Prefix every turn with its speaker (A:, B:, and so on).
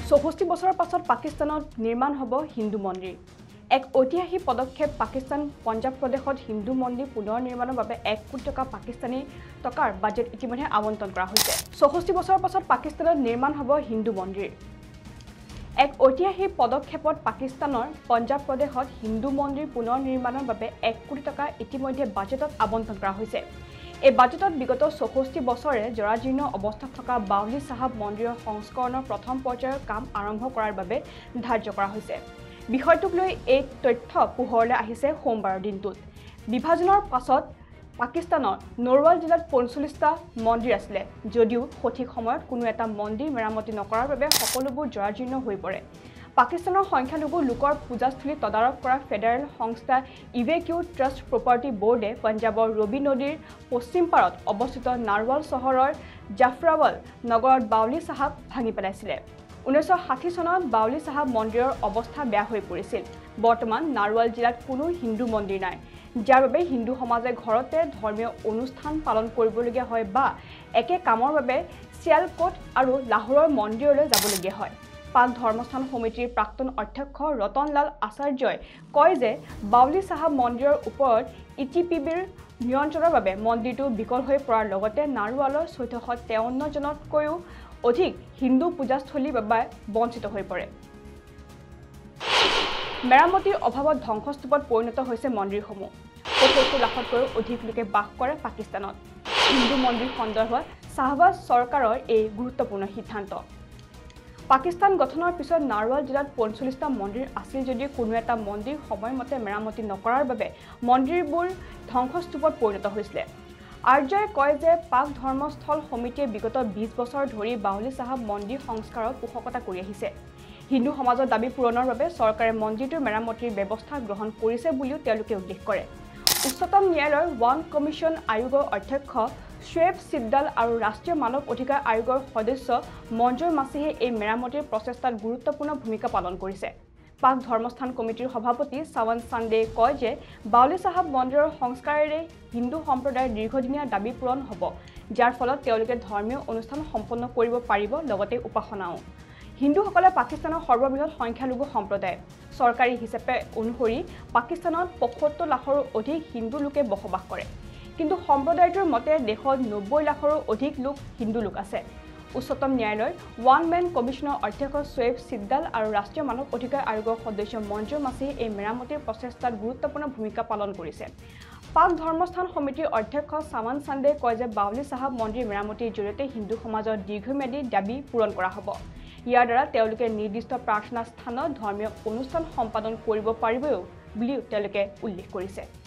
A: 64 বছৰৰ পাছত পাকিস্তানত নিৰ্মাণ হ'ব হিন্দু মন্দিৰ। এক ঐতিহাসিক পদক্ষেপ পাকিস্তান পঞ্জাব প্ৰদেশত হিন্দু মন্দিৰ পুনৰ নিৰ্মাণৰ বাবে 1 কোটি টকা পাকিস্তানী টকাৰ বাজেট ইতিমধ্যে আবণ্টন কৰা হৈছে। 64 বছৰৰ পাছত পাকিস্তানত নিৰ্মাণ হ'ব হিন্দু মন্দিৰ। এক ঐতিহাসিক পদক্ষেপত পাকিস্তানৰ পঞ্জাব প্ৰদেশত হিন্দু মন্দিৰ পুনৰ নিৰ্মাণৰ বাবে 1 কোটি টকা ইতিমধ্যে বাজেটত আবণ্টন কৰা হৈছে। এই বাজেটত বিগত 64 বছৰে জৰাজীৰ্ণ অৱস্থাত থকা বাউলী চাহাব মন্দিৰৰ সংস্কৰণৰ প্ৰথম পৰ্যায়ৰ কাম আৰম্ভ কৰাৰ বাবে ধাৰ্য কৰা হৈছে। বিষয়টোক লৈ এই তথ্য পোহৰলৈ আহিছে সোমবাৰৰ দিনটোত। বিভাজনৰ পাছত পাকিস্তানৰ নৰৱাল জিলাত 45টা মন্দিৰ আছিল, যদিও সঠিক সময়ত কোনো এটা মন্দিৰ মেৰামতি নকৰাৰ বাবে সকলোবোৰ জৰাজীৰ্ণ হৈ পৰে। পাকিস্তানৰ সংখ্যালঘু লোকৰ পূজাস্থলী তদাৰক কৰা ফেডাৰেল সংস্থা ইভেকিউ ট্ৰাষ্ট প্ৰপাৰ্টি বোৰ্ডে পঞ্জাৱৰ ৰবি নদীৰ পশ্চিম পাৰত অৱস্থিত নাৰৱাল চহৰৰ জাফৰাৱাল নগৰত বাউলী চাহাব ভাঙি পেলাইছিল। 1960 চনত বাউলী চাহাব মন্দিৰৰ অৱস্থা বেয়া হৈ পৰিছিল। বৰ্তমান নাৰৱাল জিলাত কোনো হিন্দু মন্দিৰ নাই, যাৰ বাবে হিন্দু সমাজে ঘৰতে ধৰ্মীয় অনুষ্ঠান পালন কৰিবলগীয়া হয় বা একে কামৰ বাবে চিয়ালকোট আৰু লাহোৰৰ মন্দিৰলৈ যাবলগীয়া হয়। পাক ধৰ্মস্থান সমিতিৰ প্ৰাক্তন অধ্যক্ষ ৰতনলাল আচাৰ্যই কয় যে বাউলী চাহাব মন্দিৰৰ ওপৰত ইটিপিবিৰ নিয়ন্ত্ৰণৰ বাবে মন্দিৰটো বিকল হৈ পৰাৰ লগতে নাৰৱালৰ 1453 জনতকৈও অধিক হিন্দু পূজাস্থলীৰ বাবে বঞ্চিত হৈ পৰে। মেৰামতিৰ অভাৱত ধ্বংসস্তূপত পৰিণত হৈছে মন্দিৰসমূহ। 75 লাখতকৈও অধিক লোকে বাস কৰে পাকিস্তানত। হিন্দু মন্দিৰ সন্দৰ্ভত শ্বাহবাজ চৰকাৰৰ এই গুৰুত্বপূৰ্ণ সিদ্ধান্ত। পাকিস্তান গঠনৰ পিছত নাৰৱাল জিলাত 45টা মন্দিৰ আছিল যদিও কোনো এটা মন্দিৰ সময়মতে মেৰামতি নকৰাৰ বাবে মন্দিৰবোৰ ধ্বংসস্তূপত পৰিণত হৈছিল। আৰ্যই কয় যে পাক ধৰ্মস্থল সমিতিয়ে বিগত 20 বছৰ ধৰি বাউলী চাহাব মন্দিৰ সংস্কাৰৰ পোষকতা কৰি আহিছে। হিন্দু সমাজৰ দাবী পূৰণৰ বাবে চৰকাৰে মন্দিৰটোৰ মেৰামতিৰ ব্যৱস্থা গ্ৰহণ কৰিছে বুলিও তেওঁলোকে উল্লেখ কৰে। উচ্চতম ন্যায়ালয়ৰ ওৱান কমিশ্যন আয়োগৰ অধ্যক্ষ শ্বেব সিদ্দাল আৰু ৰাষ্ট্ৰীয় মানৱ অধিকাৰ আয়োগৰ সদস্য মঞ্জুৰ মাছিহে এই মেৰামতিৰ প্ৰচেষ্টাত গুৰুত্বপূৰ্ণ ভূমিকা পালন কৰিছে। পাক ধৰ্মস্থান কমিটিৰ সভাপতি চাৱান চান্দেই কয় যে বাউলী চাহাব মন্দিৰৰ সংস্কাৰেৰে হিন্দু সম্প্ৰদায়ৰ দীৰ্ঘদিনীয়া দাবী পূৰণ হ'ব, যাৰ ফলত তেওঁলোকে ধৰ্মীয় অনুষ্ঠান সম্পন্ন কৰিব পাৰিব, লগতে উপাসনাও। হিন্দুসকলে পাকিস্তানৰ সৰ্ববৃহৎ সংখ্যালঘু সম্প্ৰদায়। চৰকাৰী হিচাপে অনুসৰি পাকিস্তানত 75 লাখৰো অধিক হিন্দু লোকে বসবাস কৰে, কিন্তু সম্প্ৰদায়টোৰ মতে দেশত 90 লাখৰো অধিক হিন্দু লোক আছে। উচ্চতম ন্যায়ালয়ৰ ওৱান মেন কমিশ্যনৰ অধ্যক্ষ শ্বেব সিদ্দাল আৰু ৰাষ্ট্ৰীয় মানৱ অধিকাৰ আয়োগৰ সদস্য মঞ্জুৰ মাছিহে এই মেৰামতিৰ প্ৰচেষ্টাত গুৰুত্বপূৰ্ণ ভূমিকা পালন কৰিছে। পাক ধৰ্মস্থান সমিতিৰ অধ্যক্ষ চাৱান চান্দেই কয় যে বাউলী চাহাব মন্দিৰ মেৰামতিৰ জৰিয়তে হিন্দু সমাজৰ দীৰ্ঘম্যাদী দাবী পূৰণ কৰা হ'ব। ইয়াৰ দ্বাৰা তেওঁলোকে নিৰ্দিষ্ট প্ৰাৰ্থনা স্থানত ধৰ্মীয় অনুষ্ঠান সম্পাদন কৰিব পাৰিব বুলিও তেওঁলোকে উল্লেখ কৰিছে।